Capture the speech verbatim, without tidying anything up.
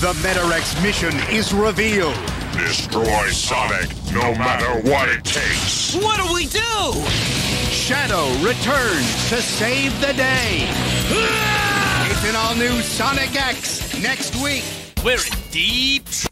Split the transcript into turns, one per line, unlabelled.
The Metarex mission is revealed.
Destroy Sonic, no matter what it takes.
What do we do?
Shadow returns to save the day. It's an all-new Sonic X next week.
We're in deep